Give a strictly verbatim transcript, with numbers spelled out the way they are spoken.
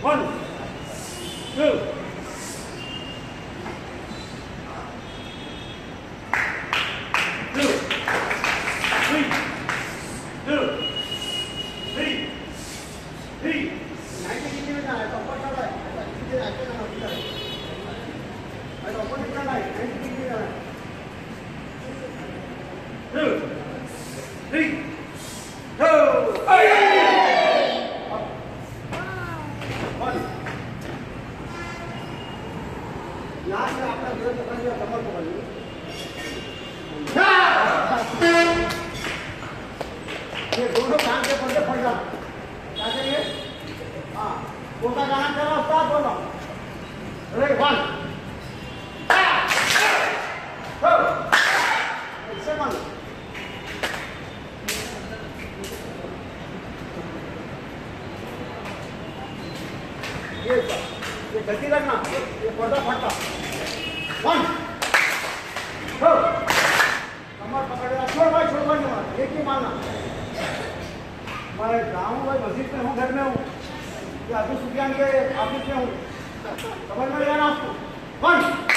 One, two. Two, three, two, three, three. ninety degree में जाना है, तो ऊपर चढ़ा है, सीधे आके जाना होता है। अरे ऊपर नहीं चढ़ना है, ninety degree में जाना है। Two, three, two. One. यहाँ से आपका विरोध पकड़ लिया, कमर पकड़ ली। ये दोनों कान के पर्दे फट जाना। क्या करिए? हाँ, कोटा गाना चला स्टार्ट बोलो। रेडी वन, टू, ऐसे मान। ये ये गति रखना, ये पर्दा फटता। वन, टू, कमर पकड़ेगा, छोड़ भाई छोड़ भाई नहीं एक ही मारना। मैं गाँव भाई मस्जिद में हूँ, घर में हूँ, या अभी सुफियान के ऑफिस में हूँ, समझ में आया ना आपको? वन